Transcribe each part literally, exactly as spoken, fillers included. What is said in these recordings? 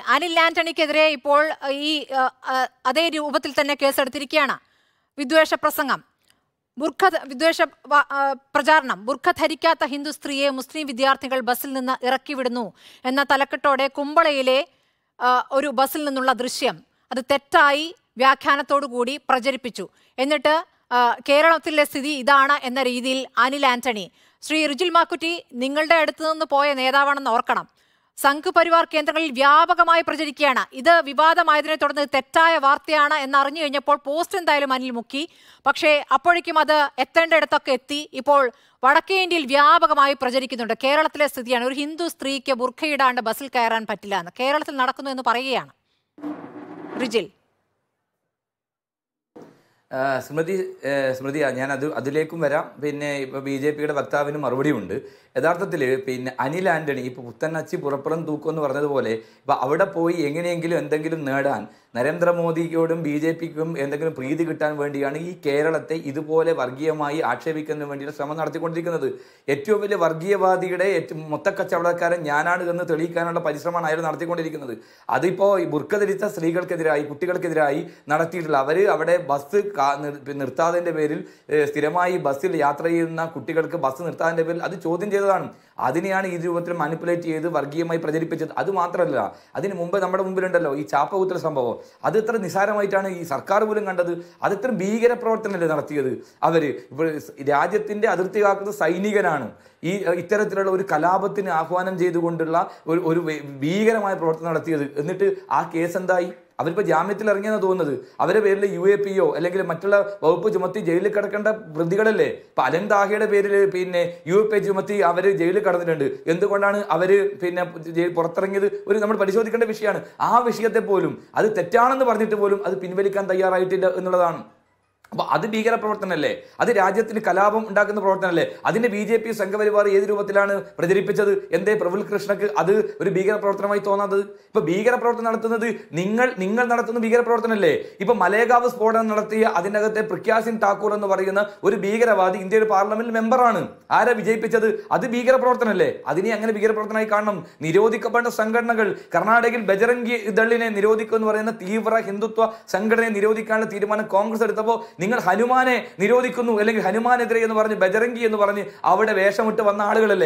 അനിൽ ആന്റണിക്കെതിരെ ഇപ്പോൾ ഈ അതേ രൂപത്തിൽ തന്നെ കേസെടുത്തിരിക്കുകയാണ്. വിദ്വേഷ പ്രസംഗം, ബുർഖ വിദ്വേഷ പ്രചാരണം, ബുർഖ ധരിക്കാത്ത ഹിന്ദു സ്ത്രീയെ മുസ്ലിം വിദ്യാർത്ഥികൾ ബസ്സിൽ നിന്ന് ഇറക്കി വിടുന്നു എന്ന തലക്കെട്ടോടെ കുമ്പളയിലെ ഒരു ബസ്സിൽ നിന്നുള്ള ദൃശ്യം അത് തെറ്റായി വ്യാഖ്യാനത്തോടു കൂടി പ്രചരിപ്പിച്ചു. എന്നിട്ട് കേരളത്തിലെ സ്ഥിതി ഇതാണ് എന്ന രീതിയിൽ അനിൽ ആന്റണി, ശ്രീ റിജിൽ മാക്കുറ്റി നിങ്ങളുടെ അടുത്ത് നിന്ന് പോയ നേതാവാണെന്ന് ഓർക്കണം, സംഘ് പരിവാർ കേന്ദ്രങ്ങളിൽ വ്യാപകമായി പ്രചരിക്കുകയാണ്. ഇത് വിവാദമായതിനെ തുടർന്ന് തെറ്റായ വാർത്തയാണ് എന്നറിഞ്ഞു കഴിഞ്ഞപ്പോൾ പോസ്റ്റ് എന്തായാലും അനിൽ മുക്കി. പക്ഷേ അപ്പോഴേക്കും അത് എത്തേണ്ടയിടത്തൊക്കെ എത്തി. ഇപ്പോൾ വടക്കേ ഇന്ത്യയിൽ വ്യാപകമായി പ്രചരിക്കുന്നുണ്ട്. കേരളത്തിലെ സ്ഥിതിയാണ്, ഒരു ഹിന്ദു സ്ത്രീക്ക് ബുർഖയിടാണ്ട് ബസ്സിൽ കയറാൻ പറ്റില്ല എന്ന് കേരളത്തിൽ നടക്കുന്നു എന്ന് പറയുകയാണ്. റിജിൽ. സ്മൃതി സ്മൃതി ഞാൻ അത് അതിലേക്കും വരാം. പിന്നെ ഇപ്പോൾ ബി ജെ പിയുടെ വക്താവിന് മറുപടിയുണ്ട്. യഥാർത്ഥത്തിൽ പിന്നെ അനിൽ ആന്റണി ഇപ്പോൾ പുത്തനച്ചി പുറപ്പുറം തൂക്കം എന്ന് പറഞ്ഞതുപോലെ ഇപ്പം അവിടെ പോയി എങ്ങനെയെങ്കിലും എന്തെങ്കിലും നേടാൻ നരേന്ദ്രമോദിയോടും ബി ജെ പിക്കും എന്തെങ്കിലും പ്രീതി കിട്ടാൻ വേണ്ടിയാണ് ഈ കേരളത്തെ ഇതുപോലെ വർഗീയമായി ആക്ഷേപിക്കുന്നതിന് വേണ്ടിയിട്ട് ശ്രമം നടത്തിക്കൊണ്ടിരിക്കുന്നത്. ഏറ്റവും വലിയ വർഗീയവാദിയുടെ ഏറ്റവും മൊത്തക്കച്ചവടക്കാരൻ ഞാനാണ് എന്ന് തെളിയിക്കാനുള്ള പരിശ്രമമാണ് അയാൾ നടത്തിക്കൊണ്ടിരിക്കുന്നത്. അതിപ്പോൾ ബുർഖ ധരിച്ച സ്ത്രീകൾക്കെതിരായി കുട്ടികൾക്കെതിരായി നടത്തിയിട്ടുള്ള അവർ അവിടെ ബസ് നിർത്താതിൻ്റെ പേരിൽ സ്ഥിരമായി ബസ്സിൽ യാത്ര ചെയ്യുന്ന കുട്ടികൾക്ക് ബസ് നിർത്താതിൻ്റെ പേരിൽ അത് ചോദ്യം ചെയ്തതാണ്. അതിനെയാണ് ഈ രൂപത്തിൽ മാനിപ്പുലേറ്റ് ചെയ്ത് വർഗീയമായി പ്രചരിപ്പിച്ചത്. അത് മാത്രമല്ല, അതിന് മുമ്പ് നമ്മുടെ മുമ്പിലുണ്ടല്ലോ ഈ ചാപ്പകുത്തൽ സംഭവം. അത് ഇത്ര നിസ്സാരമായിട്ടാണ് ഈ സർക്കാർ പോലും കണ്ടത്. അത് ഇത്ര ഭീകര പ്രവർത്തനമല്ലേ നടത്തിയത് അവര്. ഇപ്പോൾ രാജ്യത്തിന്റെ അതിർത്തി കാക്കുന്ന സൈനികനാണ് ഈ ഇത്തരത്തിലുള്ള ഒരു കലാപത്തിന് ആഹ്വാനം ചെയ്തുകൊണ്ടുള്ള ഒരു ഒരു ഭീകരമായ പ്രവർത്തനം നടത്തിയത്. എന്നിട്ട് ആ കേസ് എന്തായി? അവരിപ്പോൾ ജാമ്യത്തിൽ ഇറങ്ങിയെന്ന് തോന്നുന്നത്. അവരുടെ പേരിൽ യു എ പിയോ അല്ലെങ്കിൽ മറ്റുള്ള വകുപ്പ് ചുമത്തി ജയിലിൽ കിടക്കേണ്ട പ്രതികളല്ലേ. ഇപ്പം അലൻ താഹയുടെ പേരിൽ പിന്നെ യു എ പി ചുമത്തി അവർ ജയിലിൽ കടന്നിട്ടുണ്ട്. എന്തുകൊണ്ടാണ് അവർ പിന്നെ പുറത്തിറങ്ങിയത്? ഒരു നമ്മൾ പരിശോധിക്കേണ്ട വിഷയമാണ്. ആ വിഷയത്തെ പോലും അത് തെറ്റാണെന്ന് പറഞ്ഞിട്ട് പോലും അത് പിൻവലിക്കാൻ തയ്യാറായിട്ടില്ല എന്നുള്ളതാണ്. അപ്പോൾ അത് ഭീകര പ്രവർത്തനമല്ലേ? അത് രാജ്യത്തിന് കലാപം ഉണ്ടാക്കുന്ന പ്രവർത്തനമല്ലേ? അതിന്റെ ബി ജെ പി സംഘപരിവാർ ഏത് രൂപത്തിലാണ് പ്രചരിപ്പിച്ചത്? എന്തേ പ്രഫുൽ കൃഷ്ണക്ക് അത് ഒരു ഭീകര പ്രവർത്തനമായി തോന്നാത്തത്? ഇപ്പൊ ഭീകര പ്രവർത്തനം നടത്തുന്നത് നിങ്ങൾ നിങ്ങൾ നടത്തുന്ന ഭീകര പ്രവർത്തനമല്ലേ? ഇപ്പൊ മലേഗാവ് സ്ഫോടനം നടത്തിയ അതിനകത്തെ പ്രഗ്യാ സിംഗ് ഠാക്കൂർ എന്ന് പറയുന്ന ഒരു ഭീകരവാദി ഇന്ത്യയുടെ പാർലമെന്റ് മെമ്പറാണ്. ആരാ വിജയിപ്പിച്ചത്? അത് ഭീകര പ്രവർത്തനമല്ലേ? അതിനെ അങ്ങനെ ഭീകര പ്രവർത്തനമായി കാണണം. നിരോധിക്കപ്പെട്ട സംഘടനകൾ, കർണാടകയിൽ ബജറംഗി ദളിനെ നിരോധിക്കുക എന്ന് പറയുന്ന തീവ്ര ഹിന്ദുത്വ സംഘടനയെ നിരോധിക്കാനുള്ള തീരുമാനം കോൺഗ്രസ് എടുത്തപ്പോൾ നിങ്ങൾ ഹനുമാനെ നിരോധിക്കുന്നു അല്ലെങ്കിൽ ഹനുമാനെതിരെ എന്ന് പറഞ്ഞ് ബജറംഗി എന്ന് പറഞ്ഞ് അവിടെ വേഷമിട്ട് വന്ന ആളുകളല്ലേ?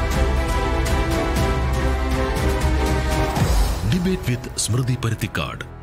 ഡിബേറ്റ് വിത്ത് സ്മൃതി പരുത്തിക്കാട്.